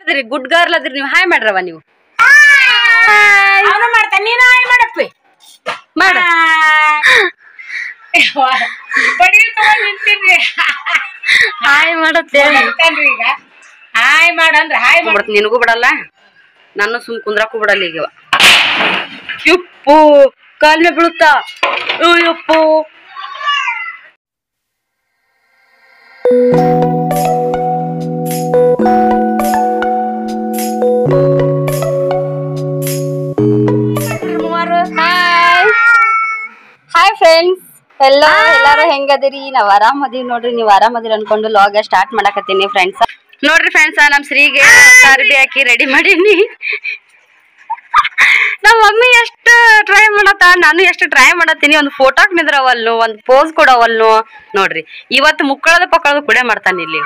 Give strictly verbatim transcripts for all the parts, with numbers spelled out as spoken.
ಅದ್ರಿ good girl ಅದ್ರಿ ನೀವು ಹಾಯ್ ಮಾಡ್ರವ ನೀವು ಅವನು ಮಾಡ್ತಾನೆ ನೀನು ಹಾಯ್ ಮಾಡಪ್ಪಿ ಮಾಡ ಬಡಿಗೆ ತಗೊಂಡ್ ನಿಂತೀನಿ ಹಾಯ್ ಮಾಡತ್ತೆ ಈಗ ಹಾಯ್ ಮಾಡಂದ್ರ ಹಾಯ್ ಮಾಡ್ತೀನಿ ನಿನಗೂ ಬಿಡಲ್ಲ ನಾನು ಸುಮ್ ಕುಂದ್ರಾಕು ಬಿಡಲ್ಲ ಈಗ ಯಪ್ಪು ಕಾಲ್ ಮೇಲೆ ಬೀಳುತ್ತಾ ಯಪ್ಪು ಹಾಯ್ ಫ್ರೆಂಡ್ಸ್ ಎಲ್ಲ ಎಲ್ಲಾರು ಹೆಂಗದಿರಿ ನಾವ್ ಆರಾಮದಿವಿ ನೋಡ್ರಿ ನೀವ್ ಆರಾಮದಿರಿ ಅನ್ಕೊಂಡು ಲಾಗ ಸ್ಟಾರ್ಟ್ ಮಾಡಕತ್ತೀನಿ ಫ್ರೆಂಡ್ಸ್ ನೋಡ್ರಿ ಫ್ರೆಂಡ್ಸ್ ನಮ್ ಶ್ರೀಗೆ ಅರ್ಬಿ ಹಾಕಿ ರೆಡಿ ಮಾಡೀನಿ ನಮ್ಮ ಮಮ್ಮಿ ಎಷ್ಟು ಟ್ರೈ ಮಾಡತ್ತ ನಾನು ಎಷ್ಟು ಟ್ರೈ ಮಾಡತ್ತೀನಿ ಒಂದು ಫೋಟೋಕ್ ನಿದ್ರವಲ್ನು ಒಂದ್ ಪೋಸ್ ಕೊಡವಲ್ನು ನೋಡ್ರಿ ಇವತ್ತು ಮುಕ್ಕಳದ ಪಕ್ಕಳದ ಕುಡೆ ಮಾಡ್ತಾನೆ ಇಲ್ಲಿ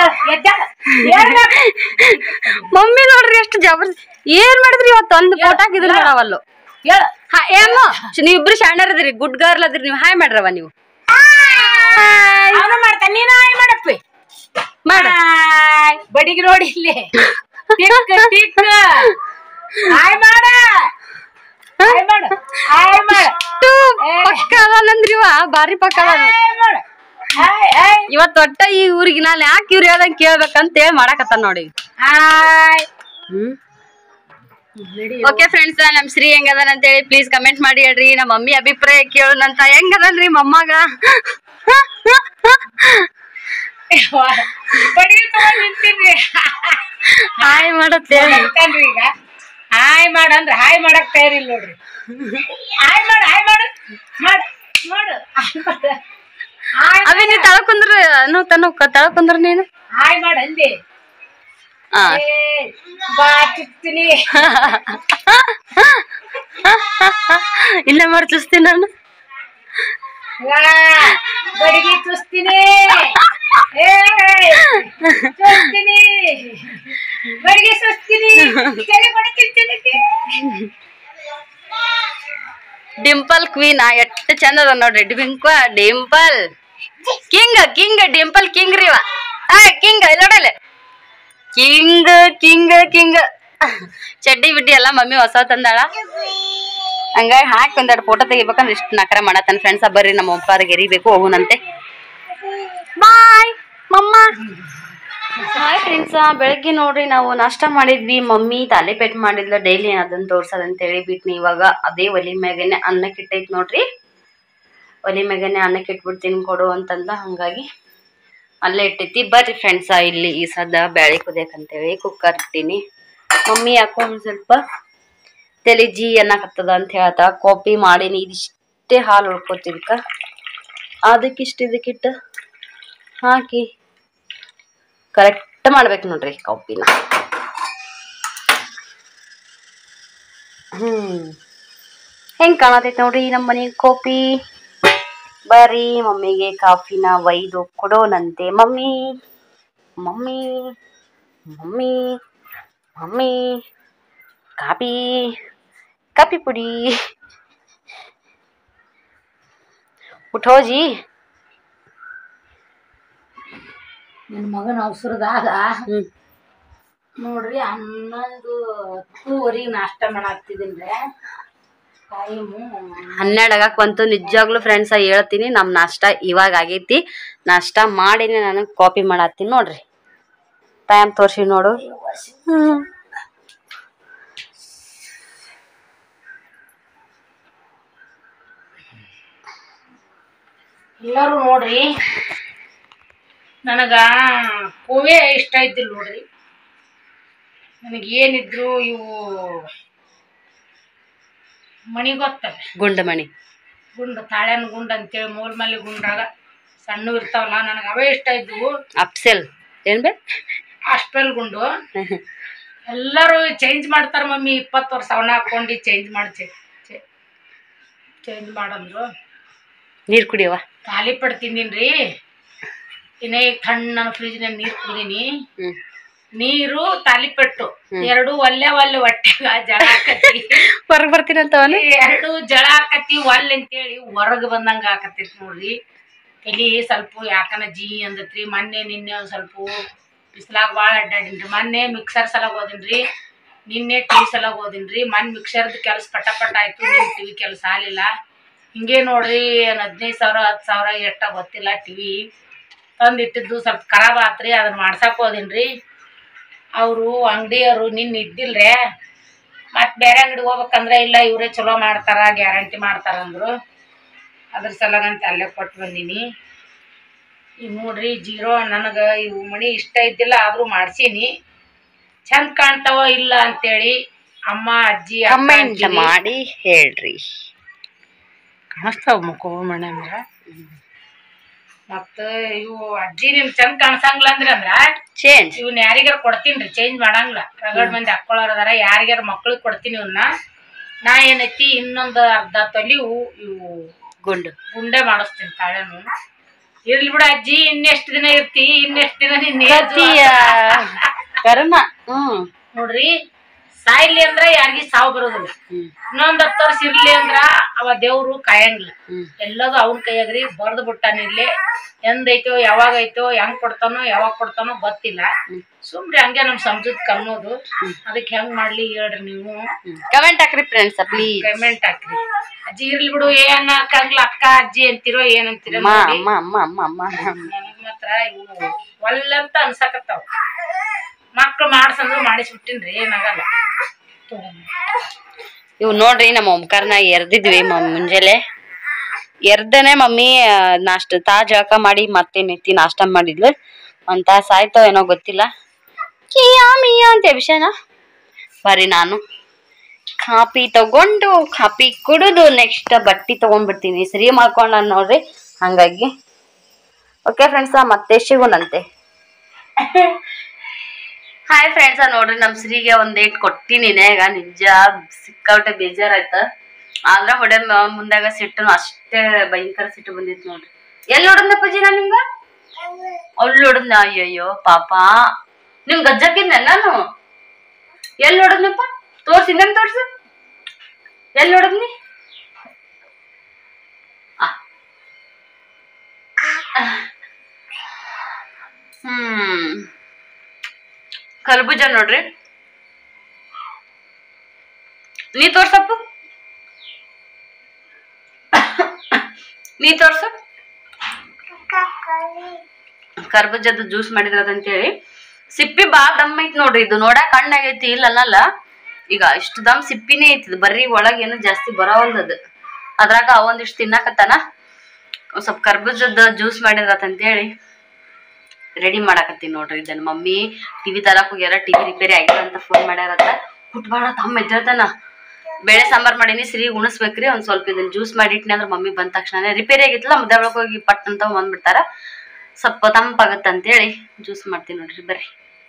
ಮಮ್ಮಿ ನೋಡ್ರಿ ಎಷ್ಟು ಜಬರ್ ಏನ್ ಮಾಡಿದ್ರಿ ಇವತ್ತು ಒಂದು ಫೋಟೋಕ್ ಇದ್ರ ಮಾಡವಲ್ಲು ಏನೋ ನೀವಿಬ್ರು ಶಾಣರ್ ಅದ್ರಿ ಗುಡ್ ಗರ್ಲ್ ಅದ್ರಿ ನೀವು ಹಾಯ್ ಮಾಡ್ರವ ನೀವು ಅವನು ಮಾಡ್ತಾನೆ ನೀನು ಹಾಯ್ ಮಾಡಪ್ಪಿ ಮಾಡ ಬಡಿಗೆ ನೋಡಿ ಇಲ್ಲಿ ಹಾಯ್ ಮಾಡ ಹಾಯ್ ಮಾಡ ಹಾಯ್ ಮಾಡ ಪಕ್ಕ ಅದನಂದ್ರಿವ ಬಾರಿ ಪಕ್ಕ ಅದ ಇವತ್ತು ಒಟ್ಟ ಈ ಊರಿಗೆ ನಾನು ಯಾಕೆ ಇವ್ರು ಹೇಳ್ದಂಗ ಕೇಳ್ಬೇಕಂತ ಹೇಳಿ ಮಾಡಾಕತ್ತ ನೋಡಿ ಹಾಯ್ ಹ್ಮ್ ಓಕೆ ಫ್ರೆಂಡ್ಸ್ ನಮ್ ಶ್ರೀ ಹೆಂಗದನ ಅಂತ ಹೇಳಿ ಪ್ಲೀಸ್ ಕಮೆಂಟ್ ಮಾಡಿ ಹೇಳ್ರಿ ನಮ್ಮ ಮಮ್ಮಿ ಅಭಿಪ್ರಾಯ ಕೇಳೋಣಂತ ಹೆಂಗದನ್ರಿ ಮಮ್ಮಗ ಬಡಿಗೆ ತಗೊಂಡ್ ನಿಂತೀನಿ ಹಾಯ್ ಮಾಡತ್ತೆ ಈಗ ಹಾಯ್ ಮಾಡಂದ್ರ ಹಾಯ್ ಮಾಡಕ್ ತಯಾರಿಲ್ಲ ನೋಡ್ರಿ ಹಾಯ್ ಮಾಡ ಹಾಯ್ ಮಾಡು ಮಾಡು ಮಾಡು ಅವಿ ನೀ ತಳಕುಂದ್ರ ನಾವು ತನ ತಳಕುಂದ್ರ ನೀನು ಹಾಯ್ ಮಾಡ ಅಂದೆ ಹಾ ಬಾ ಚುಸ್ತೀನಿ ಇಲ್ಲ ಮಾಡಿ ಚುಸ್ತೀನಿ ನಾನು ಬಡಿಗೆ ಚುಸ್ತೀನಿ ಚುಸ್ತೀನಿ ಬಡಿಗೆ ಚುಸ್ತೀನಿ ಡಿಂಪಲ್ ಕ್ವೀನ್ ಎಷ್ಟು ಚಂದ ಅದ ನೋಡ್ರಿ ಡಿಂಪ dimple king king dimple king ರೀವ ಆ ಕಿಂಗ್ ಇಲ್ಲೋಡಲ್ಲ ಕಿಂಗ್ ಕಿಂಗ್ ಕಿಂಗ್ ಚಡ್ಡಿ ಬಿಡ್ಡಿ ಎಲ್ಲ ಮಮ್ಮಿ ಹೊಸ ತಂದಾಳ ಹಂಗಾಗಿ ಹಾಕಿ ಒಂದೆರಡು ಫೋಟೋ ತೆಗಿಬೇಕಂದ್ರೆ ಇಷ್ಟು ನಕರ ಮಾಡತ್ತಾನ ಫ್ರೆಂಡ್ಸ್ ಬರ್ರಿ ನಮ್ಮ ಒಪ್ಪಾರಿಗೆ ಎರಿಬೇಕು ಹೋಗುನಂತೆ ಬಾಯ್ ಮಮ್ಮ ಹಾಯ್ ಫ್ರೆಂಡ್ಸ್ ಬೆಳಗ್ಗೆ ನೋಡ್ರಿ ನಾವು ನಾಷ್ಟ ಮಾಡಿದ್ವಿ ಮಮ್ಮಿ ತಾಲಿಪೇಟ್ ಮಾಡಿದ್ಲ ಡೈಲಿ ಅದನ್ನ ತೋರ್ಸದಂತೇಳಿ ಬಿಟ್ನಿ ಇವಾಗ ಅದೇ ಒಲಿ ಮ್ಯಾಗನೆ ಅನ್ನಕ್ಕೆ ಇಟ್ಟೈತಿ ನೋಡ್ರಿ ಒಲಿ ಮ್ಯಾಗನೆ ಅನ್ನಕ್ಕೆ ಇಟ್ಬಿಡ್ತೀನಿ ಕೊಡು ಅಂತಂದ ಹಂಗಾಗಿ ಅಲ್ಲೇ ಇಟ್ಟೈತಿ ಬರ್ರಿ ಫ್ರೆಂಡ್ಸ ಇಲ್ಲಿ ಈ ಸದ ಬ್ಯಾಳಿ ಕುದಿಯಕಂತೇಳಿ ಕುಕ್ಕರ್ ಇಟ್ಟೀನಿ ಮಮ್ಮಿ ಯಾಕೋ ಒಂದ್ ಸ್ವಲ್ಪ ತಲೆ ಜಿ ಅನ್ನಕತ್ತದ ಅಂತ ಹೇಳ್ತಾ ಕಾಪಿ ಮಾಡೀನಿ ಇದಿಷ್ಟೇ ಹಾಲು ಉಳ್ಕೋತಿದ್ಕ ಅದಕ್ಕಿಷ್ಟ ಇದಕ್ಕಿಟ್ಟ ಹಾಕಿ ಕರೆಕ್ಟ್ ಮಾಡ್ಬೇಕು ನೋಡ್ರಿ ಕಾಪಿನ ಹ್ಮ್ ಹೆಂಗ್ ಕಾಣತೈತಿ ನೋಡ್ರಿ ನಮ್ಮ ಮನೆ ಕಾಪಿ ಬರ್ರಿ ಮಮ್ಮಿಗೆ ಕಾಫಿನ ಒಯ್ದು ಕೊಡೋನಂತೆ mummy mummy mummy mummy coffee coffee ಪುಡಿ ಉಠೋ ಜಿ ನನ್ನ ಮಗನ ಅವಸರದಾಗ ನೋಡ್ರಿ ಹನ್ನೊಂದು ಹತ್ತುವರೆಗೆ ನಾಷ್ಟ ಮಾಡಾಕ್ತಿದ್ದೀನಿ ಟೈಮು ಹನ್ನೆರಡು ಆಗಕ್ ಬಂತು ನಿಜವಾಗ್ಲೂ ಫ್ರೆಂಡ್ಸ್ ಹೇಳ್ತೀನಿ ನಮ್ ನಾಷ್ಟ ಇವಾಗ ಆಗೈತಿ ನಾಷ್ಟ ಮಾಡಿನಿ ನಾನು ಕಾಪಿ ಮಾಡತ್ತೀನಿ ನೋಡ್ರಿ ಟೈಮ್ ತೋರ್ಸಿ ನೋಡು ಎಲ್ಲರೂ ನೋಡ್ರಿ ನನಗ ಹೂವೇ ಇಷ್ಟ ಇದ್ದಿಲ್ಲ ನೋಡ್ರಿ ನನಗೆ ಏನಿದ್ರು ಇವು ಮಣಿ ಗೊತ್ತಲ್ಲ ಗುಂಡ ಮಣಿ ಗುಂಡು ತಾಳ್ಯಾನ ಗುಂಡು ಅಂತೇಳಿ ಮೂಲ್ಮಲ್ಲಿ ಗುಂಡಾಗ ಸಣ್ಣ ಇರ್ತಾವಲ್ಲ ನನಗೆ ಅವೇ ಇಷ್ಟ ಇದ್ವು ಅಪ್ಸೆಲ್ ಏನ್ ಬೇ ಅಷ್ಟಲ್ ಗುಂಡು ಎಲ್ಲರೂ ಚೇಂಜ್ ಮಾಡ್ತಾರ ಮಮ್ಮಿ ಇಪ್ಪತ್ತು ವರ್ಷ ಅವನ ಹಾಕೊಂಡು ಚೇಂಜ್ ಮಾಡಿ ಚೇಂಜ್ ಮಾಡಂದ್ರು ನೀರ್ ಕುಡಿಯವ ಖಾಲಿ ಪಡ್ತಿದ್ದೀನ್ರಿ ಇನ್ನ ಈಗ ತಣ್ಣ ಫ್ರಿಜ್ನಾಗ ನೀರ್ ಕುದೀನಿ ನೀರು ತಾಲಿಪೆಟ್ಟು ಎರಡು ಒಲ್ಲೆ ಒಲ್ಲೆ ಹೊಟ್ಟೆಗ ಜಳ ಹಾಕತಿ ಹೊರಗ್ ಬರ್ತೀನಿ ಅಂತ ಎರಡು ಜಳ ಹಾಕತಿ ಒಲ್ಲೆ ಅಂತೇಳಿ ಹೊರಗ್ ಬಂದಂಗ ಹಾಕತೈತಿ ನೋಡ್ರಿ ತಲಿ ಸ್ವಲ್ಪ ಯಾಕನ ಜೀ ಅಂದತ್ರಿ ಮೊನ್ನೆ ನಿನ್ನೆ ಒಂದ್ ಸ್ವಲ್ಪ ಬಿಸಿಲಾಗ ಭಾಳ ಅಡ್ಡಾಡಿನ್ರಿ. ಮೊನ್ನೆ ಮಿಕ್ಸರ್ ಸಲಾಗ ಹೋದಿನ್ರಿ, ನಿನ್ನೆ ಟಿವಿ ಸಲಾಗ ಹೋದಿನ್ರಿ. ಮೊನ್ನೆ ಮಿಕ್ಸರ್ದು ಕೆಲಸ ಪಟ ಪಟ ಆಯ್ತು, ನಿನ್ನ ಟಿವಿ ಕೆಲಸ ಆಗಲಿಲ್ಲ. ಹಿಂಗೆ ನೋಡ್ರಿ ಏನು ಹದಿನೈದು ಸಾವಿರ ಹತ್ತು ಸಾವಿರ ಎಷ್ಟ ಗೊತ್ತಿಲ್ಲ ಟಿವಿ ತಂದಿಟ್ಟಿದ್ದು ಸ್ವಲ್ಪ ಖರಾಬ್ ಆತ್ರಿ. ಅದನ್ನ ಮಾಡ್ಸಕ್ಕೆ ಹೋದಿನ್ರಿ. ಅವರು ಅಂಗಡಿಯವರು ನಿನ್ನ ಇದ್ದಿಲ್ರೇ, ಮತ್ತು ಬೇರೆ ಅಂಗಡಿಗೆ ಹೋಗ್ಬೇಕಂದ್ರೆ ಇಲ್ಲ ಇವರೇ ಚಲೋ ಮಾಡ್ತಾರ ಗ್ಯಾರಂಟಿ ಮಾಡ್ತಾರಂದ್ರು. ಅದ್ರ ಸಲಗಂತ ಅಲ್ಲೇ ಕೊಟ್ಟು ಬಂದೀನಿ. ಈಗ ನೋಡ್ರಿ ಜೀರೋ ನನಗೆ ಇವು ಮಣಿ ಇಷ್ಟ ಇದ್ದಿಲ್ಲ, ಆದರೂ ಮಾಡ್ಸೀನಿ. ಚಂದ ಕಾಣ್ತಾವ ಇಲ್ಲ ಅಂತೇಳಿ ಅಮ್ಮ ಅಜ್ಜಿ ಕಮೆಂಟ್ ಮಾಡಿ ಹೇಳ್ರಿ. ಕಾಣಿಸ್ತಾವ ಮುಖ ಮಣಿ ಅಂದ್ರೆ. ಮತ್ತು ಇವು ಅಜ್ಜಿ ನಿಮ್ ಚಂದ ಕಾಣಿಸಂಗಿಲ್ಲ ಅಂದ್ರೆ ಅಂದ್ರ ಚೇಂಜ್ ಇವನ್ ಯಾರಿಗಾರ ಕೊಡ್ತೀನಿ, ಚೇಂಜ್ ಮಾಡಂಗಿಲ್ಲ. ರಗಡ್ ಮಂದಿ ಹಾಕೊಳ್ಳೋರದಾರ, ಯಾರಿಗಾರ ಮಕ್ಳಿಗೆ ಕೊಡ್ತೀನಿ ಇವನ್ನ. ನಾ ಏನೈತಿ ಇನ್ನೊಂದು ಅರ್ಧ ತೊಲಿವು ಇವು ಗುಂಡು ಗುಂಡೆ ಮಾಡಿಸ್ತೀನಿ ತಾಳೆನು. ಇರ್ಲಿ ಬಿಡ ಅಜ್ಜಿ, ಇನ್ನೆಷ್ಟು ದಿನ ಇರ್ತಿ, ಇನ್ನೆಷ್ಟು ದಿನ ನಿನ್ನ ಕರ್ಮ. ಹ್ಮ್ ನೋಡ್ರಿ, ಸಾಯ್ಲಿ ಅಂದ್ರ ಯಾರಿಗಿ ಸಾವು ಬರೋದಿಲ್ಲ. ಇನ್ನೊಂದ್ ಹತ್ತು ವರ್ಷ ಇರ್ಲಿ ಅಂದ್ರ ಅವ ದೇವ್ರು ಕಾಯಂಗಿಲ್ಲ. ಎಲ್ಲದು ಅವನ ಕೈಯಾಗ್ರಿ ಬರ್ದು ಬಿಟ್ಟಾನ. ಇಲ್ಲಿ ಎಂದೈತೋ ಯಾವಾಗ ಐತೋ ಹೆಂಗ್ ಕೊಡ್ತಾನೋ ಯಾವಾಗ ಕೊಡ್ತಾನೋ ಗೊತ್ತಿಲ್ಲ. ಸುಮ್ರಿ ಹಂಗೆ ನಮ್ ಸಂಜದ್ ಕನ್ನೋದು. ಅದಕ್ಕೆ ಹೆಂಗ್ ಮಾಡ್ಲಿ ಹೇಳ್ರಿ ನೀವು. ಕಮೆಂಟ್ ಹಾಕ್ರಿ ಫ್ರೆಂಡ್ಸ್ ಪ್ಲೀಸ್. ಕಮೆಂಟ್ ಹಾಕ್ರಿ. ಅಜ್ಜಿ ಇರ್ಲಿ ಬಿಡು, ಏನ್ ಹಾಕಂಗ್ಲ ಅಕ್ಕ ಅಜ್ಜಿ ಅಂತಿರೋ ಏನಂತಿರೋ ನನಗ್ ಮಾತ್ರ ಇವು ಒಲ್ಲಂತ ಅನ್ಸಕತ್ತಾವ. ಮಕ್ಳು ಮಾಡ್ಸಂದ್ರು ಮಾಡಿಸ್ಬಿಟ್ಟಿನ್ರಿ, ಏನಾಗಲ್ಲ. ಇವ್ ನೋಡ್ರಿ ನಮ್ಮ ಓಂಕಾರನ ಎರ್ದಿದ್ವಿ ಮುಂಜಾನೆ. ಎರ್ದನೆ ಮಮ್ಮಿ ನಾಷ್ಟ ತಾ ಜಳಕ ಮಾಡಿ ಮತ್ತೆ ನೆತ್ತಿ ನಾಷ್ಟ ಮಾಡಿದ್ಲು. ಒಂದ್ ತಾಸ ಆಯ್ತೋ ಏನೋ ಗೊತ್ತಿಲ್ಲ. ಕಿಯಾ ಮಿಯಾ ಅಂತ ವಿಷಯನ ಬರೀ ನಾನು ಕಾಪಿ ತಗೊಂಡು ಕಾಪಿ ಕುಡಿದು ನೆಕ್ಸ್ಟ್ ಬಟ್ಟಿ ತಗೊಂಡ್ಬಿಡ್ತೀನಿ. ಸರಿ ಮಾಡ್ಕೊಂಡ ನೋಡ್ರಿ. ಹಂಗಾಗಿ ಓಕೆ ಫ್ರೆಂಡ್ಸ, ಮತ್ತೆ ಸಿಗೋಣಂತೆ. ಹಾಯ್ ಫ್ರೆಂಡ್ಸ, ನೋಡ್ರಿ ನಮ್ ಶ್ರೀಗೆ ಒಂದ್ ಏಟ್ ಕೊಟ್ಟಿನಿ. ಈಗ ನಿಜ ಸಿಕ್ಕಾವಟ್ಟೆ ಬೇಜಾರಾಯ್ತ. ಆದ್ರ ಹೊಡೆ ಮುಂದಾಗ ಸಿಟ್ಟನು ಅಷ್ಟೇ ಭಯಂಕರ ಸಿಟ್ಟು ಬಂದಿತ್ತು ನೋಡ್ರಿ. ಎಲ್ಲಿ ಹೊಡದ್ನಪ್ಪಾಜಿ ನಾ ನಿಮ್ಗ? ಅಲ್ಲಿ ಹೊಡದ್ನ. ಅಯ್ಯಯ್ಯೋ ಪಾಪ, ನಿಮ್ ಗಜ್ಜಕ್ಕಿದ್ನ ನಾನು. ಎಲ್ಲಿ ಹೊಡದ್ನಪ್ಪ? ತೋರ್ಸಿ, ನನ್ ತೋರ್ಸು. ಎಲ್ಲಿ ಹೊಡದ್ನಿ? ಹ್ಮ್ ಕರ್ಬೂಜ ನೋಡ್ರಿ. ನೀ ತೋರ್ಸಪ್ಪು, ನೀ ತೋರ್ಸು. ಕರ್ಬೂಜದ ಜ್ಯೂಸ್ ಮಾಡಿದ್ರದಂತೇಳಿ. ಸಿಪ್ಪಿ ಬಾ ದಮ್ ಐತಿ ನೋಡ್ರಿ. ಇದು ನೋಡಕ್ ಕಣ್ಣಾಗೈತಿ ಇಲ್ಲ ಅನ್ನಲ್ಲ. ಈಗ ಇಷ್ಟು ದಮ್ ಸಿಪ್ಪಿನೇ ಐತಿ, ಬರ್ರಿ ಒಳಗೇನು ಜಾಸ್ತಿ ಬರೋವಲ್ದದು. ಅದ್ರಾಗ ಅವಂದಿಷ್ಟು ತಿನ್ನಾಕತ್ತಾನ. ಒಂದ್ ಸ್ವಲ್ಪ ಕರ್ಬೂಜದ ಜ್ಯೂಸ್ ಮಾಡಿದ್ರತಂತೇಳಿ ರೆಡಿ ಮಾಡಾಕತ್ತೀನಿ ನೋಡ್ರಿ. ಇದನ್ನ ಮಮ್ಮಿ ಟಿವಿ ತರಕ್ ಹೋಗ್ಯಾರ, ಟಿವಿ ರಿಪೇರಿ ಆಗಿಲ್ಲ ಅಂತ ಫೋನ್ ಮಾಡ್ಯಾರತ್ತ. ಕುಟ್ಬಾಡ ತಮ್ಮ ಎದ್ದೇಳ್ತಾನ. ಬೇಳೆ ಸಾಂಬಾರ್ ಮಾಡೀನಿ, ಸಿರಿ ಉಣಿಸ್ಬೇಕ್ರಿ. ಒಂದ್ ಸ್ವಲ್ಪ ಇದನ್ನ ಜ್ಯೂಸ್ ಮಾಡಿಟ್ನಿ ಅಂದ್ರೆ ಮಮ್ಮಿ ಬಂದ ತಕ್ಷಣ ರಿಪೇರಿ ಆಗಿತ್ತಲ್ಲ, ಮುದ್ದೆ ಒಳಗೆ ಹೋಗಿ ಪಟ್ ಅಂತ ಬಂದ್ಬಿಡ್ತಾರ. ಸ್ವಲ್ಪ ತಂಪಾಗತ್ತಂತೇಳಿ ಜ್ಯೂಸ್ ಮಾಡ್ತೀನಿ ನೋಡ್ರಿ. ಬರ್ರಿ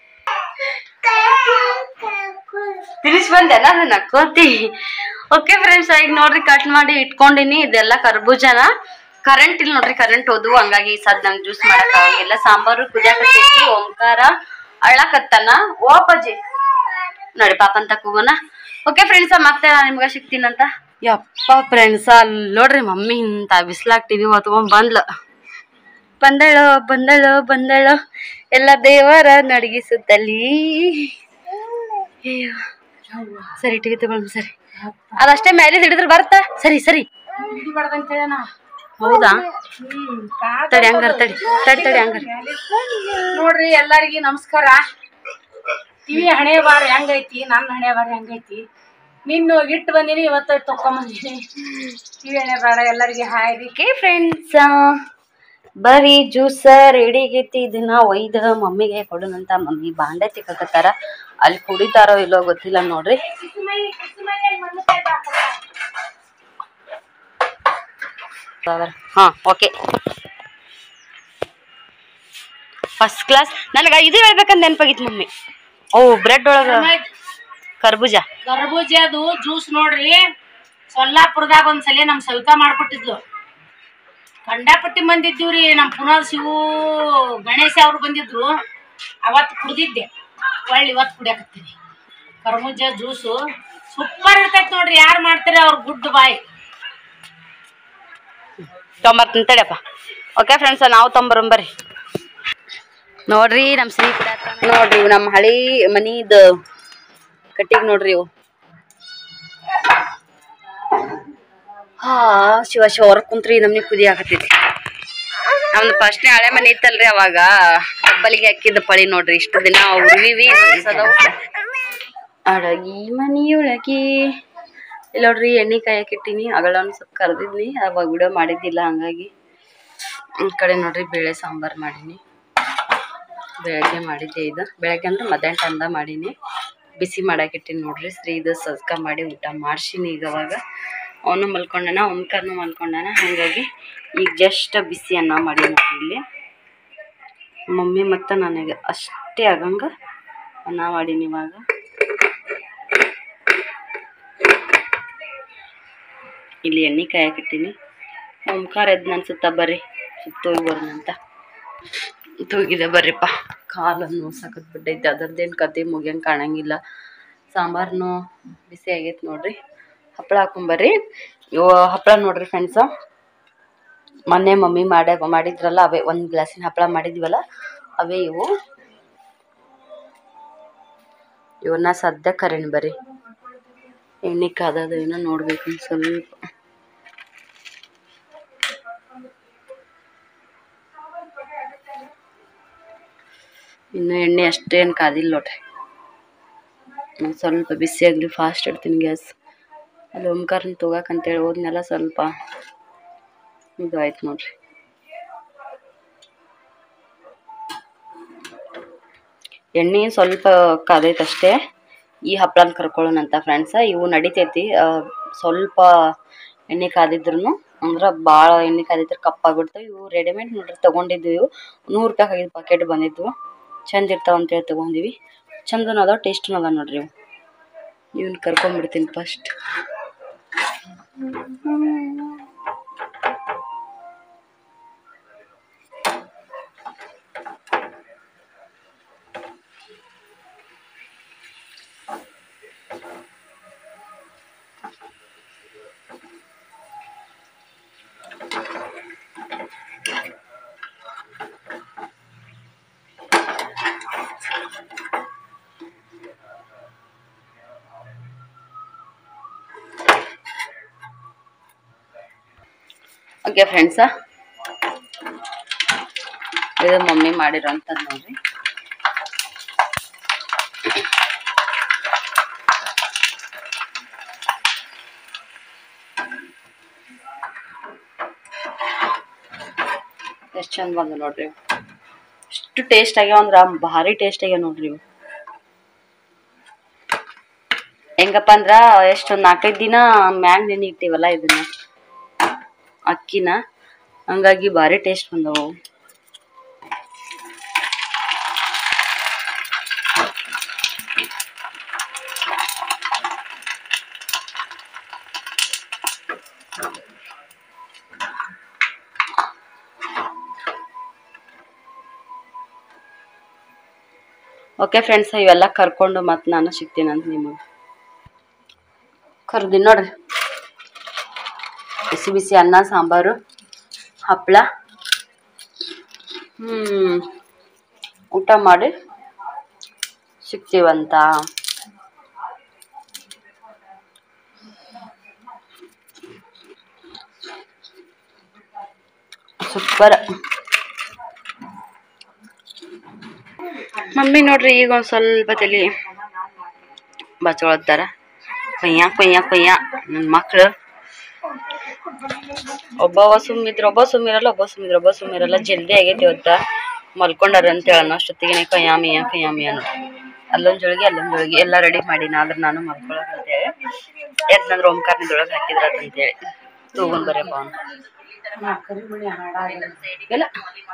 ತಿನ್ಸ್ ಬಂದೆ ಅದನ್ನ ಕೋತಿ. ಓಕೆ ಫ್ರೆಂಡ್ಸ್, ಈಗ ನೋಡ್ರಿ ಕಟ್ ಮಾಡಿ ಇಟ್ಕೊಂಡಿನಿ. ಇದೆಲ್ಲ ಕರ್ಬೂಜನ. ಕರೆಂಟ್ ಇಲ್ಲ ನೋಡ್ರಿ, ಕರೆಂಟ್ ಹೋದ್ವು. ಹಂಗಾಗಿ ಸದ್ ನಂಗೆ ಜ್ಯೂಸ್ ಮಾಡಕ್ ಆಗಿಲ್ಲ. ಸಾಂಬಾರು ಕುದಿಯಾಕತ್ತೈತಿ. ಓಂಕಾರ ಅಳ್ಳಕತ್ತಾನ. ಓ ಅಪ್ಪಾಜಿ ನೋಡಿ ಪಾಪನ್ ತಕೋಗೋಣ. ಓಕೆ ಫ್ರೆಂಡ್ಸ, ಮತ್ತೆ ನಾನು ನಿಮ್ಗ ಸಿಗ್ತೀನಂತ. ಯಪ್ಪ ಫ್ರೆಂಡ್ಸ, ಅಲ್ಲಿ ನೋಡ್ರಿ ಮಮ್ಮಿ ಇಂತ ಬಿಸ್ಲಾಗ್ ಟಿವಿ ಹೊತ್ಕೊಂಡ್ ಬಂದ್ಲು. ಬಂದಳು ಬಂದಳು ಬಂದಳು ಎಲ್ಲ ದೇವರ ನಡಗಿಸುತ್ತಲಿ. ಸರಿ ಟಿವಿ ತಗೊಂಡ್ ಸರಿ. ಅದಷ್ಟೇ ಮ್ಯಾಲೆ ಹಿಡಿದ್ರೆ ಬರ್ತಾ. ಸರಿ ಸರಿ ಹೌದಾ? ತಡಿ ಹಂಗಾರ, ತಡಿ ತಡಿ ತಡಿ ಹಂಗಾರ. ನೋಡ್ರಿ ಎಲ್ಲಾರಿಗಿ ನಮಸ್ಕಾರ. ಟಿವಿ ಹಣೆ ಬಾರ ಹೆಂಗೈತಿ, ನನ್ನ ಹಣೆ ಬಾರ ಹೆಂಗೈತಿ. ನಿನ್ನ ಇಟ್ಟು ಬಂದಿನಿ, ಇವತ್ತು ತಕೊಂಬಂದಿನಿ. ಟಿವಿ ಹಣೆ ಬಾರ ಎಲ್ಲರಿಗೆ ಹಾಯ್ ರೀ. ಓಕೆ ಫ್ರೆಂಡ್ಸ, ಬರೀ ಜ್ಯೂಸ ರೆಡಿ ಆಗೈತಿ. ಇದನ್ನ ಒಯ್ದ ಮಮ್ಮಿಗೆ ಕೊಡೋಣಂತ. ಮಮ್ಮಿ ಬಾಂಡೆ ತಿಕ್ಕಕತ್ತಾರ. ಅಲ್ಲಿ ಕುಡಿತಾರೋ ಇಲ್ಲೋ ಗೊತ್ತಿಲ್ಲ ನೋಡ್ರಿ. ಹಾ ಓಕೆ, ಫಸ್ಟ್ ಕ್ಲಾಸ್. ನನಗ ಇದು ಹೇಳ್ಬೇಕಂತ ನೆನಪಾಗಿತ್ತು ಮಮ್ಮಿ. ಓ ಬ್ರೆಡ್ ಒಳಗ ಕರ್ಬೂಜ ಕರ್ಬೂಜದು ಜ್ಯೂಸ್ ನೋಡ್ರಿ. ಸೊಲ್ಲಾಪುರದಾಗ ಒಂದ್ಸಲ ನಮ್ ಸವಿತಾ ಮಾಡ್ಕೊಟ್ಟಿದ್ಲು. ಕಂಡಾಪಟ್ಟಿ ಬಂದಿದ್ದೀವ್ರಿ. ನಮ್ ಪುನಃ ಶಿವು ಗಣೇಶ ಅವ್ರು ಬಂದಿದ್ರು. ಅವತ್ತು ಕುಡ್ದಿದ್ದೆ, ಒಳ್ಳೆ ಇವತ್ತು ಕುಡಿಯಾಕತ್ತೀನಿ. ಕರ್ಬೂಜ ಜ್ಯೂಸು ಸೂಪರ್ ಇರ್ತೈತಿ ನೋಡ್ರಿ. ಯಾರು ಮಾಡ್ತಾರೆ ಅವ್ರ ಗುಡ್ ಬಾಯ್. ತೊಂಬರ್ತೀನಿ ತಡಿಯಪ್ಪ. ಓಕೆ ಫ್ರೆಂಡ್ಸ, ನಾವು ತೊಂಬರಂಬರಿ. ನೋಡ್ರಿ ನಮ್ ಶ್ರೀ ನೋಡ್ರಿ ಇವ್ ನಮ್ ಹಳಿ ಮನಿದ ಕಟ್ಟಿಗ್ ನೋಡ್ರಿ ಇವು ಹಾ ಶಿವ ಶಿವ ಹೊರಗ್ ಕುಂತ್ರಿ ನಮ್ನಿ ಕುದಿ ಆಗತೈತಿ ನಮ್ದು ಫಸ್ಟ್ನೇ ಹಳೆ ಮನೆ ಇತ್ತಲ್ರಿ ಅವಾಗ ಹಬ್ಬಲಿಗೆ ಹಾಕಿದ ಪಳಿ ನೋಡ್ರಿ ಇಷ್ಟು ದಿನ ಉರ್ವಿವಿ ಅಡಗಿ ಮನಿಯೊಳಗಿ ಇಲ್ಲ ನೋಡ್ರಿ ಎಣ್ಣೆ ಕಾಯಕ್ ಇಟ್ಟಿನಿ ಅಗಳನ್ನ ಸ್ವಲ್ಪ ಕರ್ದಿದ್ನಿ ಅವಾಗ ವಿಡಿಯೋ ಮಾಡಿದ್ದಿಲ್ಲ ಹಂಗಾಗಿ ಈ ಕಡೆ ನೋಡ್ರಿ ಬೇಳೆ ಸಾಂಬಾರ್ ಮಾಡೀನಿ ಬೆಳಗ್ಗೆ ಮಾಡಿದ್ದೆ ಇದು ಬೆಳಗ್ಗೆ ಅಂದ್ರೆ ಮಧ್ಯಾಹ್ನ ಟೈಮ್ದಾಗ ಮಾಡೀನಿ ಬಿಸಿ ಮಾಡಾಕ್ ಇಟ್ಟಿನಿ ನೋಡ್ರಿ ಶ್ರೀ ಇದು ಸಜ್ಕ ಮಾಡಿ ಊಟ ಮಾಡ್ಸಿನಿ ಈಗ ಅವಾಗ ಅವನು ಮಲ್ಕೊಂಡಾನ ಓಂಕಾರನು ಮಲ್ಕೊಂಡಾನ ಹಾಗಾಗಿ ಈಗ ಜಸ್ಟ್ ಬಿಸಿ ಅನ್ನ ಮಾಡಿ ಇಲ್ಲಿ ಮಮ್ಮಿ ಮತ್ತು ನನಗೆ ಅಷ್ಟೇ ಆಗಂಗ ಅನ್ನ ಮಾಡೀನಿ ಇವಾಗ ಇಲ್ಲಿ ಎಣ್ಣೆ ಕಾಯಕ್ಕಿಟ್ಟಿನಿ ಓಂಕಾರ ಎದ್ದು ಅನ್ಸುತ್ತಾ ಬರ್ರಿ ಸುತ್ತ ಹೋಗಿ ಬರ್ನಂತ ತೂಗಿದೆ ಬರ್ರಿಪ್ಪ ಕಾಲನ್ನು ಸಖತ್ ಬಿಟ್ಟೈತೆ ಅದರದ್ದೇನು ಕತೆ ಮುಗಿಯಂಗೆ ಕಾಣಂಗಿಲ್ಲ ಸಾಂಬಾರನು ಬಿಸಿ ಆಗೈತೆ ನೋಡ್ರಿ ಹಪ್ಪಳ ಹಾಕೊಂಬರ್ರಿ ಇವು ಹಪ್ಪಳ ನೋಡ್ರಿ ಫ್ರೆಂಡ್ಸ ಮೊನ್ನೆ ಮಮ್ಮಿ ಮಾಡ ಮಾಡಿದ್ರಲ್ಲ ಅವೇ ಒಂದು ಗ್ಲಾಸಿನ ಹಪ್ಪಳ ಮಾಡಿದ್ವಲ್ಲ ಅವೇ ಇವು ಇವನ್ನ ಸದ್ಯ ಕರೀನಿ ಬರ್ರಿ ಎಣ್ಣೆ ಕಾದದ ಏನೋ ನೋಡ್ಬೇಕು ಸ್ವಲ್ಪ ಇನ್ನು ಎಣ್ಣೆ ಅಷ್ಟೇನು ಕಾದಿಲ್ಲ ನೋಡ್ರಿ ಸ್ವಲ್ಪ ಬಿಸಿ ಆಗಲಿ ಫಾಸ್ಟ್ ಇಡ್ತೀನಿ ಗ್ಯಾಸ್ ಅಲ್ಲಿ ಓಂಕಾರನ ತಗೋಕಂತೇಳಿ ಹೋದ್ನೆಲ್ಲ ಸ್ವಲ್ಪ ಇದು ಆಯ್ತು ನೋಡ್ರಿ ಎಣ್ಣೆ ಸ್ವಲ್ಪ ಕಾದೈತೆ ಅಷ್ಟೇ ಈ ಹಪ್ಪಳನ ಕರ್ಕೊಳ್ಳೋಣಂತ ಫ್ರೆಂಡ್ಸ ಇವು ನಡಿತೈತಿ ಸ್ವಲ್ಪ ಎಣ್ಣೆ ಕಾದಿದ್ರು ಅಂದ್ರೆ ಭಾಳ ಎಣ್ಣೆ ಕಾದಿದ್ರೆ ಕಪ್ಪಾಗ್ಬಿಡ್ತಾವೆ ಇವು ರೆಡಿಮೇಡ್ ನೋಡ್ರಿ ತೊಗೊಂಡಿದ್ವಿ ಇವು ನೂರು ರೂಪಾಯಿ ಐದು ಪ್ಯಾಕೆಟ್ ಬಂದಿದ್ವು ಚಂದ ಇರ್ತಾವ ಅಂತೇಳಿ ತೊಗೊಂಡಿವಿ ಚಂದನ ಅದಾವ ಟೇಸ್ಟ್ನು ಅದ ನೋಡ್ರಿ ಇವು ಇವನ್ನ ಕರ್ಕೊಂಡ್ಬಿಡ್ತೀನಿ ಫಸ್ಟ್ ಓಕೆ ಫ್ರೆಂಡ್ಸ ಇದು ಮಮ್ಮಿ ಮಾಡಿರೋಂಥದ್ದು ನೋಡ್ರಿ ಎಷ್ಟು ಚಂದ ಬಂದು ನೋಡ್ರಿ ಎಷ್ಟು ಟೇಸ್ಟ್ ಆಗ್ಯಾವ ಅಂದ್ರೆ ಭಾರಿ ಟೇಸ್ಟ್ ಆಗ್ಯಾವ ನೋಡ್ರಿ ಇವು ಹೆಂಗಪ್ಪ ಅಂದ್ರ ಎಷ್ಟು ನಾಲ್ಕೈದು ದಿನ ಮ್ಯಾಗ ನೆನೆ ಇಟ್ಟಿವಲ್ಲ ಇದನ್ನ ಅಕ್ಕಿನ ಹಂಗಾಗಿ ಭಾರಿ ಟೇಸ್ಟ್ ಬಂದವು ಓಕೆ ಫ್ರೆಂಡ್ಸ್ ಇವೆಲ್ಲ ಕರ್ಕೊಂಡು ಮತ್ತೆ ನಾನು ಸಿಗ್ತೀನಂತ ನಿಮಗೆ ಕರ್ದಿನಿ ನೋಡ್ರಿ ಬಿಸಿ ಬಿಸಿ ಅನ್ನ ಸಾಂಬಾರು ಹಪ್ಪಳ ಹ್ಮ್ ಊಟ ಮಾಡಿ ಸಿಗ್ತೀವಂತ ಸೂಪರ್ ಮಮ್ಮಿ ನೋಡ್ರಿ ಈಗ ಒಂದು ಸ್ವಲ್ಪ ತಲೆ ಬಚ್ಕೊಳತ್ತಾರ ಕೊಯ್ಯ ಕೊಯ್ಯ ಕೊಯ್ಯ ನನ್ನ ಮಕ್ಳು ಒಬ್ಬವ ಸುಮ್ಮಿದ್ರ ಒಬ್ಬ ಸುಮ್ಮಿರಲ್ಲ ಒಬ್ಬ ಸುಮ್ಮಿದ್ರ ಒಬ್ಬ ಸುಮ್ಮಿರಲ್ಲ ಜಲ್ದಿ ಆಗೈತಿ ಇವತ್ತ ಮಲ್ಕೊಂಡಾರ ಅಂತ ಹೇಳೋಣ ಅಷ್ಟೊತ್ತಿಗೆ ಕಯ್ಯಾಮಿಯ ಕಯ್ಯಾಮಿಯ ನೋಡಿ ಅಲ್ಲೊಂದು ಜೋಳಿಗೆ ಅಲ್ಲೊಂದು ಜೋಳಿಗೆ ಎಲ್ಲ ರೆಡಿ ಮಾಡೀನಿ ಆದ್ರೆ ನಾನು ಮಲ್ಕೊಳಕ್ ಅಂತೇಳಿ ಎದ್ನಂದ್ರೆ ಓಂಕಾರನದೊಳಗೆ ಹಾಕಿದ್ರ ಅಂತೇಳಿ ತಗೊಂಡ್ ಬರಪ್ಪ ಎಲ್ಲ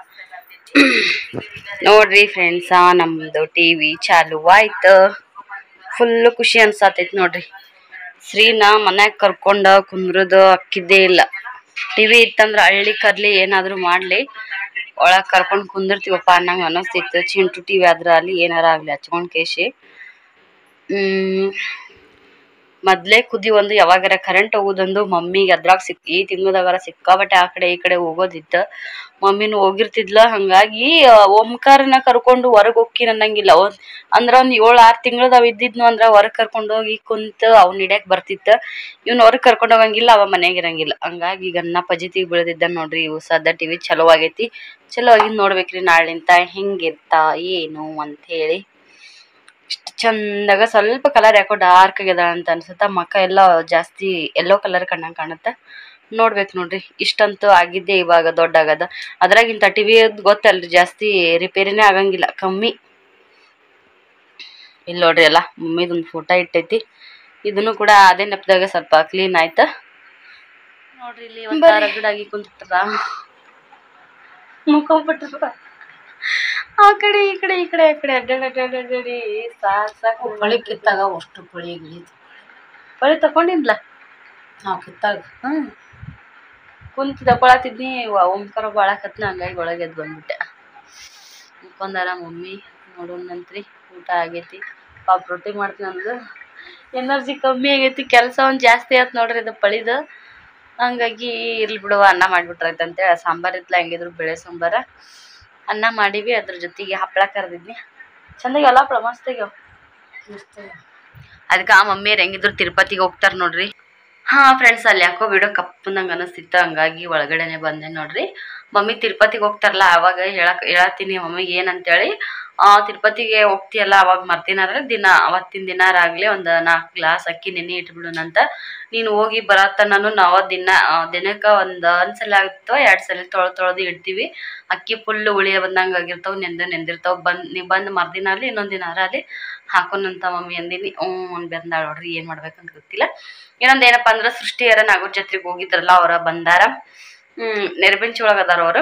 ನೋಡ್ರಿ ಫ್ರೆಂಡ್ಸ ನಮ್ದು ಟಿವಿ ಚಾಲು ಆಯ್ತು ಫುಲ್ ಖುಷಿ ಅನ್ಸಾತೈತಿ ನೋಡ್ರಿ ಶ್ರೀನ ಮನ್ಯಾಗ ಕರ್ಕೊಂಡ ಕುಂದ್ರದ ಅಕ್ಕಿದ್ದೇ ಇಲ್ಲ ಟಿವಿ ಇತ್ತಂದ್ರ ಹಳ್ಳಿ ಕರ್ಲಿ ಏನಾದ್ರು ಮಾಡ್ಲಿ ಒಳಗ್ ಕರ್ಕೊಂಡ್ ಕುಂದಿರ್ತೀವಪ್ಪ ಅನ್ನಂಗ ಅನಸ್ತಿತ್ತು ಚಿಂಟು ಟಿವಿ ಆದ್ರ ಅಲ್ಲಿ ಏನಾರ ಆಗ್ಲಿ ಹಚ್ಕೊಂಡ್ ಕೇಶಿ ಹ್ಮ್ ಮೊದ್ಲೇ ಕುದಿ ಒಂದು ಯಾವಾಗಾರ ಕರೆಂಟ್ ಹೋಗೋದೊಂದು ಮಮ್ಮಿಗೆ ಅದ್ರಾಗ ಸಿಕ್ ಈ ತಿಂಗಳದಾಗಾರ ಸಿಕ್ಕಾಬಟ್ಟೆ ಆ ಕಡೆ ಈ ಕಡೆ ಹೋಗೋದಿತ್ತ. ಮಮ್ಮಿನೂ ಹೋಗಿರ್ತಿದ್ಲ. ಹಂಗಾಗಿ ಓಂಕಾರನ ಕರ್ಕೊಂಡು ಹೊರಗೆ ಹೋಗಿ ಅನ್ನಂಗಿಲ್ಲ. ಒಂದ್ ಅಂದ್ರ ಒಂದ್ ಏಳು ಆರು ತಿಂಗಳದಾವ್ ಇದ್ದಿದ್ನು ಅಂದ್ರ ಹೊರಗ್ ಕರ್ಕೊಂಡು ಹೋಗಿ ಕುಂತ ಅವ್ನ ಹಿಡ್ಯಾಕ್ ಬರ್ತಿತ್ತ. ಇವ್ನ ಹೊರಗ್ ಕರ್ಕೊಂಡ್ ಹೋಗಂಗಿಲ್ಲ, ಅವ ಮನ್ಯಾಗ ಇರಂಗಿಲ್ಲ. ಹಂಗಾಗಿ ಈಗ ಅನ್ನ ಪಜಿತಿಗೆ ಬೆಳೆದಿದ್ದ ನೋಡ್ರಿ. ಇವು ಸದ್ದ ಟಿವಿ ಚಲೋ ಆಗೈತಿ. ಚಲೋ ಆಗಿದ್ ನೋಡ್ಬೇಕ್ರಿ ನಾಳಿಂತ ಹೆಂಗಿರ್ತಾ ಏನು ಅಂತ ಹೇಳಿ. ಇಷ್ಟ ಚಂದಾಗ ಸ್ವಲ್ಪ ಕಲರ್ ಯಾಕೋ ಡಾರ್ಕ್ ಆಗ್ಯದ ಅಂತ ಅನ್ಸುತ್ತ. ಮಕ್ಕ ಎಲ್ಲ ಜಾಸ್ತಿ ಎಲ್ಲೋ ಕಲರ್ ಕಣ್ಣಂಗ್ ಕಾಣುತ್ತ. ನೋಡ್ಬೇಕು ನೋಡ್ರಿ. ಇಷ್ಟಂತೂ ಆಗಿದ್ದೆ ಇವಾಗ ದೊಡ್ಡ ಆಗದ. ಅದ್ರಾಗಿಂತ ಟಿವಿ ಗೊತ್ತಲ್ರಿ ಜಾಸ್ತಿ ರಿಪೇರಿನೇ ಆಗಂಗಿಲ್ಲ, ಕಮ್ಮಿ. ಇಲ್ಲಿ ನೋಡ್ರಿ ಎಲ್ಲ ಮಮ್ಮಿದೊಂದು ಫೋಟೋ ಇಟ್ಟೈತಿ. ಇದನ್ನು ಕೂಡ ಅದೇ ನೆಪದಾಗ ಸ್ವಲ್ಪ ಕ್ಲೀನ್ ಆಯ್ತ ನೋಡ್ರಿ. ಇಲ್ಲಿ ಒಂದ್ ರಗಡಾಗಿ ಕುಂತಿರ್ತಾರ, ಮುಖಬಿಟ್ರ ಆ ಕಡೆ ಈ ಕಡೆ ಈ ಕಡೆ ಆ ಕಡೆ ಅಡ್ಡಾಡಿ ಅಡ್ಡಾಡಿ ಅಡ್ಡಾಡಿ ಸಾಕ್ ಸಾಕು. ಪಳಿ ಕಿತ್ತಾಗ ಅಷ್ಟು ಪಳಿ ಗಿಳಿ ಪಳಿ ತಕೊಂಡಿನ್ಲ ನಾವು ಕಿತ್ತಾಗ. ಹ್ಮ್ ಕುಂತ ತಕೊಳತಿದ್ನಿ. ಓಂಕಾರ ಬಾಳಕತ್ನ, ಹಂಗಾಗಿ ಒಳಗೆ ಎದ್ದು ಬಂದ್ಬಿಟ್ಟೆ. ಮುಕ್ಕೊಂದಾರ ಮಮ್ಮಿ. ನೋಡೋಣಂತ್ರಿ. ಊಟ ಆಗೈತಿ. ಪಾಪ ರೊಟ್ಟಿ ಮಾಡ್ತೀನಿ ಅಂದ್ರು ಎನರ್ಜಿ ಕಮ್ಮಿ ಆಗೈತಿ. ಕೆಲಸ ಒಂದ್ ಜಾಸ್ತಿ ಆಯ್ತು ನೋಡ್ರಿ ಇದು ಪಳಿದ. ಹಂಗಾಗಿ ಇರ್ಲಿ ಬಿಡುವ ಅನ್ನ ಮಾಡ್ಬಿಟ್ರಾಯ್ತು ಅಂತೇಳಿ ಸಾಂಬಾರ್ ಇತ್ಲ, ಹೆಂಗಿದ್ರು ಬೇಳೆ ಸಾಂಬಾರ ಅನ್ನ ಮಾಡಿವಿ. ಅದ್ರ ಜೊತೆಗೆ ಹಪ್ಪಳ ಕರ್ದಿದ್ನಿ. ಚಂದಾಗಿ ಎಲ್ಲ ಹಪ್ಪಳ ಮಸ್ತ್ ಆಗ್ಯಾವ. ಅದಕ್ಕೆ ಆ ಮಮ್ಮಿಯರ್ ಹೆಂಗಿದ್ರು ತಿರುಪತಿಗೆ ಹೋಗ್ತಾರ ನೋಡ್ರಿ. ಹಾ ಫ್ರೆಂಡ್ಸ್, ಅಲ್ಲಿ ಯಾಕೋ ವಿಡಿಯೋ ಕಪ್ಪನಂಗೆ ಅನಿಸ್ತಿತ್ತ, ಹಂಗಾಗಿ ಒಳಗಡೆನೆ ಬಂದೆ ನೋಡ್ರಿ. ಮಮ್ಮಿ ತಿರುಪತಿಗೆ ಹೋಗ್ತಾರಲ್ಲ ಅವಾಗ ಹೇಳಕ್ ಹೇಳತ್ತೀನಿ ಮಮ್ಮಿಗೆ ಏನಂತೇಳಿ. ಆ ತಿರುಪತಿಗೆ ಹೋಗ್ತೀಯಲ್ಲ ಅವಾಗ ಮರ್ತಿನಾರ ದಿನ ಅವತ್ತಿನ ದಿನಾರಾಗ್ಲಿ ಒಂದು ನಾಲ್ಕು ಗ್ಲಾಸ್ ಅಕ್ಕಿ ನೆನೆ ಇಟ್ಬಿಡೋಣಂತ. ನೀನು ಹೋಗಿ ಬರತ್ತ ನಾನು ನಾವು ದಿನ ದಿನಕ್ಕೆ ಒಂದು ಒಂದ್ಸಲ ಆಗ್ತಾವ ಎರಡು ಸಲ ತೊಳೆದು ತೊಳೆದು ಇಡ್ತೀವಿ. ಅಕ್ಕಿ ಫುಲ್ ಉಳಿಯ ಬಂದಂಗೆ ಆಗಿರ್ತಾವ, ನೆಂದ ನೆಂದಿರ್ತಾವ. ಬಂದು ನೀವು ಬಂದು ಮರ್ದಿನ ಆಗಲಿ ಇನ್ನೊಂದು ದಿನ ಆಗಲಿ ಹಾಕೋನಂತ ಮಮ್ಮಿ ಅಂದಿನಿ. ಹ್ಞೂ ಒಂದು ಬೆಂದಾಳ ನೋಡ್ರಿ. ಏನು ಮಾಡ್ಬೇಕಂತ ಗೊತ್ತಿಲ್ಲ. ಇನ್ನೊಂದು ಏನಪ್ಪ ಅಂದ್ರೆ ಸೃಷ್ಟಿಯರ ನಾಗೂರ್ ಜಾತ್ರೆಗೆ ಹೋಗಿದ್ರಲ್ಲ ಅವರ ಬಂದಾರ. ಹ್ಮ್ ನೆರಬೆಂಚಿ ಒಳಗೆ ಅದಾರ ಅವರು.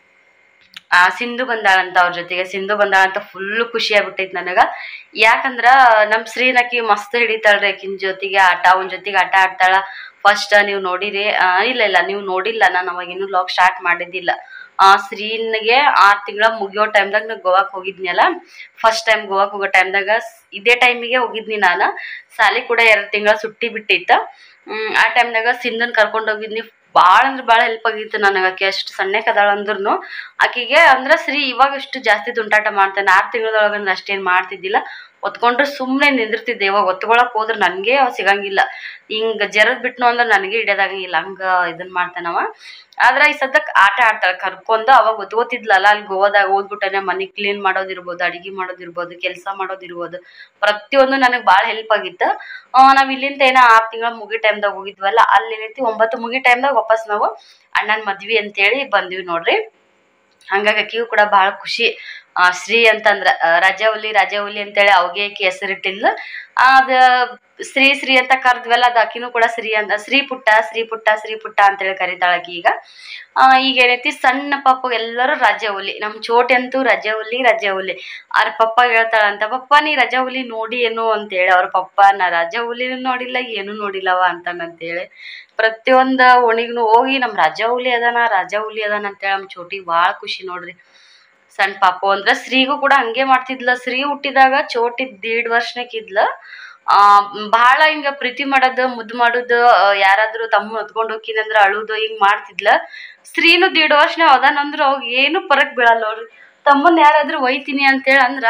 ಆ ಸಿಂಧು ಬಂದಾಳಂತ ಅವ್ರ ಜೊತೆಗೆ. ಸಿಂಧು ಬಂದಾಳಂತ ಫುಲ್ ಖುಷಿ ಆಗ್ಬಿಟ್ಟೈತಿ ನನಗ. ಯಾಕಂದ್ರ ನಮ್ ಶ್ರೀನಕಿ ಮಸ್ತ್ ಹಿಡಿತಾಳ್ರಿ ಆಕಿನ ಜೊತೆಗೆ ಆಟ, ಅವನ ಜೊತೆಗೆ ಆಟ ಆಡ್ತಾಳ. ಫಸ್ಟ್ ನೀವು ನೋಡಿರಿ? ಇಲ್ಲ ಇಲ್ಲ ನೀವು ನೋಡಿಲ್ಲ, ನಾನು ಅವಾಗ ಇನ್ನೂ ಲಾಗ್ ಸ್ಟಾರ್ಟ್ ಮಾಡಿದ್ದಿಲ್ಲ. ಆ ಶ್ರೀನಿಗೆ ಆರು ತಿಂಗಳ ಮುಗಿಯೋ ಟೈಮ್ದಾಗ ನಾವು ಗೋವಾಕ್ ಹೋಗಿದ್ನಲ್ಲ. ಫಸ್ಟ್ ಟೈಮ್ ಗೋವಾಕ್ ಹೋಗೋ ಟೈಮ್ದಾಗ ಇದೇ ಟೈಮಿಗೆ ಹೋಗಿದ್ನಿ ನಾನು. ಸಾಲಿ ಕೂಡ ಎರಡು ತಿಂಗಳ ಸುಟ್ಟಿ ಬಿಟ್ಟಿತ್ತ. ಹ್ಮ್ ಆ ಟೈಮ್ದಾಗ ಸಿಂಧುನ್ ಕರ್ಕೊಂಡು ಹೋಗಿದ್ನಿ. ಭಾಳ ಅಂದ್ರೆ ಭಾಳ ಹೆಲ್ಪ್ ಆಗಿತ್ತು ನನಗೆ. ಆಕೆ ಅಷ್ಟು ಸಣ್ಣಕ್ಕೆ ಅದಾಳ ಅಂದ್ರೂ ಆಕೆಗೆ ಅಂದ್ರೆ ಶ್ರೀ ಇವಾಗ ಇಷ್ಟು ಜಾಸ್ತಿ ತುಂಟಾಟ ಮಾಡ್ತಾನೆ. ಆರು ತಿಂಗಳದೊಳಗೆ ಅಂದ್ರೆ ಅಷ್ಟೇನು ಮಾಡ್ತಿದ್ದಿಲ್ಲ. ಒತ್ಕೊಂಡ್ರೆ ಸುಮ್ಮನೆ ನಿಂದಿರ್ತಿದ್ದೆ. ಇವಾಗ ಒತ್ಕೊಳಕ್ ಹೋದ್ರೆ ನನಗೆ ಅವ ಸಿಗಂಗಿಲ್ಲ. ಹಿಂಗೆ ಜರದ್ ಬಿಟ್ನು ಅಂದ್ರೆ ನನಗೆ ಹಿಡಿಯೋದಾಗಂಗಿಲ್ಲ, ಹಂಗೆ ಇದನ್ನ ಮಾಡ್ತಾನವ. ಆದ್ರೆ ಈ ಸದ್ಯಕ್ಕೆ ಆಟ ಆಡ್ತಾಳೆ ಕರ್ಕೊಂಡು. ಅವಾಗ ಒತ್ಕೋತಿದ್ಲಲ್ಲ ಅಲ್ಲಿ ಗೋವಾದಾಗ ಓದ್ಬಿಟ್ಟನೆ. ಮನೆ ಕ್ಲೀನ್ ಮಾಡೋದಿರ್ಬೋದು, ಅಡಿಗೆ ಮಾಡೋದಿರ್ಬೋದು, ಕೆಲಸ ಮಾಡೋದಿರ್ಬೋದು, ಪ್ರತಿಯೊಂದು ನನಗೆ ಭಾಳ ಹೆಲ್ಪ್ ಆಗಿತ್ತು. ನಾವು ಇಲ್ಲಿಂದ ಏನೋ ಆರು ತಿಂಗಳ ಮುಗಿ ಟೈಮ್ದಾಗ ಹೋಗಿದ್ವಲ್ಲ, ಅಲ್ಲಿ ಏನೈತಿ ಒಂಬತ್ತು ಮುಗಿ ಟೈಮ್ದಾಗ ವಾಪಸ್ ನಾವು ಅಣ್ಣನ ಮದ್ವಿ ಅಂತೇಳಿ ಬಂದ್ವಿ ನೋಡ್ರಿ. ಹಂಗಾಗಿ ಆಕಿಗೂ ಕೂಡ ಭಾಳ ಖುಷಿ. ಆ ಶ್ರೀ ಅಂತಂದ್ರ ರಜಾವಲಿ ರಜಾವಲಿ ಅಂತೇಳಿ ಅವಾಗೆ ಆಕಿ ಹೆಸರಿಟ್ಟಿಲ್ಲ. ಅದ ಶ್ರೀ ಶ್ರೀ ಅಂತ ಕರ್ದ್ವಲ್ಲ, ಅದು ಆಕಿನೂ ಕೂಡ ಶ್ರೀ ಅಂತ ಶ್ರೀ ಪುಟ್ಟ ಶ್ರೀ ಪುಟ್ಟ ಶ್ರೀ ಪುಟ್ಟ ಅಂತೇಳಿ ಕರಿತಾಳಕಿ. ಈಗ ಈಗ ಏನೈತಿ ಸಣ್ಣ ಪಾಪ ಎಲ್ಲರೂ ರಜಾವಲಿ. ನಮ್ ಚೋಟಿ ಅಂತೂ ರಜಾವಲಿ ರಜಾವಲಿ. ಅವ್ರ ಪಪ್ಪ ಹೇಳ್ತಾಳಂತ, ಪಪ್ಪ ನೀ ರಜಾವಲಿ ನೋಡಿ ಏನು ಅಂತೇಳಿ. ಅವ್ರ ಪಪ್ಪ ನಾ ರಜಾವಲಿನೂ ನೋಡಿಲ್ಲ ಏನು ನೋಡಿಲ್ಲವ ಅಂತಾನಂತೇಳಿ. ಪ್ರತಿಯೊಂದು ಓಣಿಗ್ನು ಹೋಗಿ ನಮ್ ರಜಾವಲಿ ಅದಾನ ರಜಾವಲಿ ಅದಾನ ಅಂತೇಳಿ ನಮ್ ಚೋಟಿಗೆ ಭಾಳ ಖುಷಿ ನೋಡ್ರಿ. ಸಣ್ಣ ಪಾಪು ಅಂದ್ರೆ ಶ್ರೀಗೂ ಕೂಡ ಹಂಗೆ ಮಾಡ್ತಿದ್ಲ. ಶ್ರೀ ಹುಟ್ಟಿದಾಗ ಚೋಟಿ ದೀಡ್ ವರ್ಷನಕ್ಕಿದ್ಲ. ಆ ಭಾಳ ಹಿಂಗ ಪ್ರೀತಿ ಮಾಡೋದು, ಮುದ್ದು ಮಾಡೋದು, ಯಾರಾದ್ರೂ ತಮ್ಮ ಹೊತ್ಕೊಂಡು ಹೋಗಿನಂದ್ರ ಅಳುದು ಹಿಂಗ್ ಮಾಡ್ತಿದ್ಲ. ಶ್ರೀನು ದೀಡ್ ವರ್ಷನೇ ಅದಾನಂದ್ರ ಅವಾಗ ಏನು ಪರಕ್ ಬೀಳಲ್ಲ ನೋಡ್ರಿ. ತಮ್ಮನ್ ಯಾರಾದ್ರೂ ಒಯ್ತೀನಿ ಅಂತೇಳಿ ಅಂದ್ರ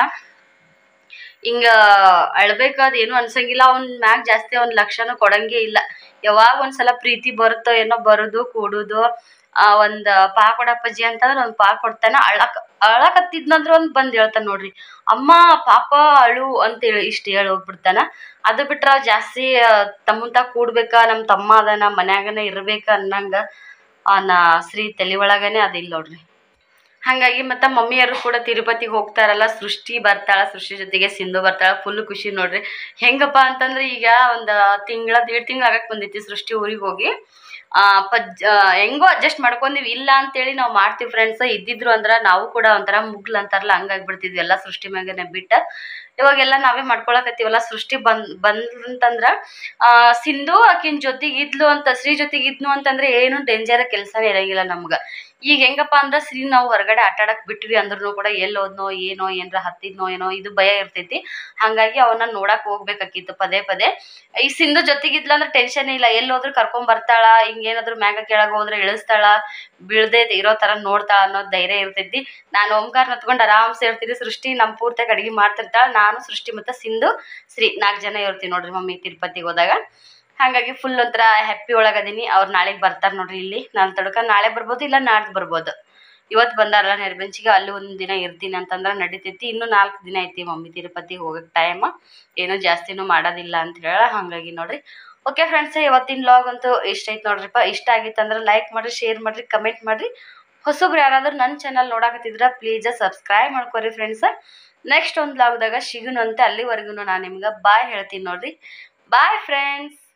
ಹಿಂಗ ಅಳ್ಬೇಕಾದ್ ಏನು ಅನ್ಸಂಗಿಲ್ಲ. ಅವ್ನ ಮ್ಯಾಗ ಜಾಸ್ತಿ ಅವ್ನ ಲಕ್ಷನೂ ಕೊಡಂಗೇ ಇಲ್ಲ. ಯಾವಾಗ ಒಂದ್ಸಲ ಪ್ರೀತಿ ಬರುತ್ತೋ ಏನೋ ಬರುದು ಕೂಡುದು. ಆ ಒಂದ್ ಪಾ ಕೊಡಪ್ಪಜ್ಜಿ ಅಂತಂದ್ರ ಒಂದ್ ಪಾ ಕೊಡ್ತಾನ. ಅಳಕ್ ಅಳಕತ್ತಿದ್ನಂದ್ರ ಒಂದ್ ಬಂದ್ ಹೇಳ್ತಾನ ನೋಡ್ರಿ, ಅಮ್ಮ ಪಾಪ ಅಳು ಅಂತೇಳಿ ಇಷ್ಟ ಹೇಳಿ ಹೋಗ್ಬಿಡ್ತಾನ. ಅದು ಬಿಟ್ರ ಜಾಸ್ತಿ ತಮ್ಮಂತ ಕೂಡ್ಬೇಕ, ನಮ್ ತಮ್ಮ ಅದನ ಮನ್ಯಾಗನ ಇರ್ಬೇಕ ಅನ್ನಂಗ ಆ ನಾ ಶ್ರೀ ತಲೆ ಒಳಗನೆ ಅದಿಲ್ಲ ನೋಡ್ರಿ. ಹಂಗಾಗಿ ಮತ್ತ ಮಮ್ಮಿಯರು ಕೂಡ ತಿರುಪತಿಗೆ ಹೋಗ್ತಾರಲ್ಲ. ಸೃಷ್ಟಿ ಬರ್ತಾಳ, ಸೃಷ್ಟಿ ಜೊತೆಗೆ ಸಿಂಧು ಬರ್ತಾಳ. ಫುಲ್ ಖುಷಿ ನೋಡ್ರಿ. ಹೆಂಗಪ್ಪ ಅಂತಂದ್ರೆ ಈಗ ಒಂದ್ ತಿಂಗಳ ದೇಡ್ ತಿಂಗ್ಳ ಆಗಕ್ ಬಂದೈತಿ ಸೃಷ್ಟಿ ಊರಿಗೆ ಹೋಗಿ. ಆ ಪಜ್ ಹೆಂಗೋ ಅಡ್ಜಸ್ಟ್ ಮಾಡ್ಕೊಂದಿವಿ. ಇಲ್ಲ ಅಂತೇಳಿ ನಾವು ಮಾಡ್ತೀವಿ ಫ್ರೆಂಡ್ಸ್. ಇದ್ದಿದ್ರು ಅಂದ್ರ ನಾವು ಕೂಡ ಒಂಥರ ಮುಗ್ಲ್ ಅಂತಾರಲ್ಲ ಹಂಗಾಗ್ಬಿಡ್ತಿದ್ವಿ ಎಲ್ಲ ಸೃಷ್ಟಿ ಮ್ಯಾಗನೆ ಬಿಟ್ಟ. ಇವಾಗೆಲ್ಲ ನಾವೇ ಮಾಡ್ಕೊಳಕತ್ತೀವಲ್ಲ. ಸೃಷ್ಟಿ ಬಂದ್ ಬಂದಂತಂದ್ರ ಆ ಸಿಂಧು ಆಕಿನ ಜೊತೆಗೆ ಇದ್ಲು ಅಂತ ಶ್ರೀ ಜೊತೆಗೆ ಇದ್ನು ಅಂತಂದ್ರೆ ಏನು ಡೇಂಜರ್ ಕೆಲ್ಸನೇ ಇರಂಗಿಲ್ಲ ನಮ್ಗ. ಈಗ ಹೆಂಗಪ್ಪ ಅಂದ್ರೆ ಶ್ರೀ ನಾವು ಹೊರಗಡೆ ಆಟ ಆಡಕ್ ಬಿಟ್ವಿ ಅಂದ್ರೂ ಕೂಡ ಎಲ್ಲಿ ಹೋದ್ನೋ ಏನೋ ಏನ್ರ ಹತ್ತಿದ್ನೋ ಏನೋ ಇದು ಭಯ ಇರ್ತೈತಿ. ಹಾಗಾಗಿ ಅವನ್ನ ನೋಡಕ್ ಹೋಗ್ಬೇಕಾಕಿತ್ತು ಪದೇ ಪದೇ. ಈ ಸಿಂಧು ಜೊತೆಗಿದ್ಲ ಅಂದ್ರೆ ಟೆನ್ಷನ್ ಇಲ್ಲ, ಎಲ್ಲಿ ಹೋದ್ರು ಕರ್ಕೊಂಡ್ ಬರ್ತಾಳ, ಹಿಂಗೇನಾದ್ರು ಮ್ಯಾಗ ಕೆಳಗ ಹೋದ್ರೆ ಇಳಿಸ್ತಾಳ, ಬೀಳ್ದೇ ಇರೋ ತರ ನೋಡ್ತಾಳ ಅನ್ನೋದು ಧೈರ್ಯ ಇರ್ತೈತಿ. ನಾನು ಓಂಕಾರ ನತ್ಕೊಂಡು ಆರಾಮ್ಸೆ ಇರ್ತೀನಿ. ಸೃಷ್ಟಿ ನಮ್ ಪೂರ್ತಿಯಾಗಿ ಅಡಿಗೆ ಮಾಡ್ತಿರ್ತಾಳ. ನಾನು ಸೃಷ್ಟಿ ಮತ್ತೆ ಸಿಂಧು ಶ್ರೀ ನಾಲ್ಕು ಜನ ಇರ್ತೀವಿ ನೋಡ್ರಿ ಮಮ್ಮಿ ತಿರುಪತಿಗೆ ಹೋದಾಗ. ಹಾಗಾಗಿ ಫುಲ್ ಒಂಥರ ಹ್ಯಾಪಿ ಒಳಗದೀನಿ. ಅವ್ರು ನಾಳೆಗೆ ಬರ್ತಾರೆ ನೋಡ್ರಿ ಇಲ್ಲಿ. ನಾನು ತಡ್ಕ ನಾಳೆ ಬರ್ಬೋದು, ಇಲ್ಲ ನಾಡ್ದು ಬರ್ಬೋದು. ಇವತ್ತು ಬಂದಾರಲ್ಲ ನೆರಬೆಂಚಿಗೆ, ಅಲ್ಲಿ ಒಂದು ದಿನ ಇರ್ತೀನಿ ಅಂತಂದ್ರೆ ನಡಿತೈತಿ. ಇನ್ನು ನಾಲ್ಕು ದಿನ ಐತಿ ಮಮ್ಮಿ ತಿರುಪತಿಗೆ ಹೋಗಕ್ಕೆ ಟೈಮ್. ಏನೂ ಜಾಸ್ತಿನೂ ಮಾಡೋದಿಲ್ಲ ಅಂತ ಹೇಳ. ಹಾಗಾಗಿ ನೋಡ್ರಿ. ಓಕೆ ಫ್ರೆಂಡ್ಸ್, ಇವತ್ತಿನ ವ್ಲಾಗ್ ಅಂತೂ ಇಷ್ಟ ಐತೆ ನೋಡ್ರಿಪ್ಪ. ಇಷ್ಟ ಆಗಿತ್ತು ಅಂದ್ರೆ ಲೈಕ್ ಮಾಡಿರಿ, ಶೇರ್ ಮಾಡಿರಿ, ಕಮೆಂಟ್ ಮಾಡಿರಿ. ಹೊಸಬ್ರು ಯಾರಾದ್ರೂ ನನ್ನ ಚಾನಲ್ ನೋಡಕತ್ತಿದ್ರೆ ಪ್ಲೀಸ್ ಸಬ್ಸ್ಕ್ರೈಬ್ ಮಾಡ್ಕೊರಿ ಫ್ರೆಂಡ್ಸ್. ನೆಕ್ಸ್ಟ್ ಒಂದು ವ್ಲಾಗ್ದಾಗ ಸಿಗುನು ಅಂತ. ಅಲ್ಲಿವರೆಗೂ ನಾನು ನಿಮ್ಗೆ ಬಾಯ್ ಹೇಳ್ತೀನಿ ನೋಡ್ರಿ. Bye friends.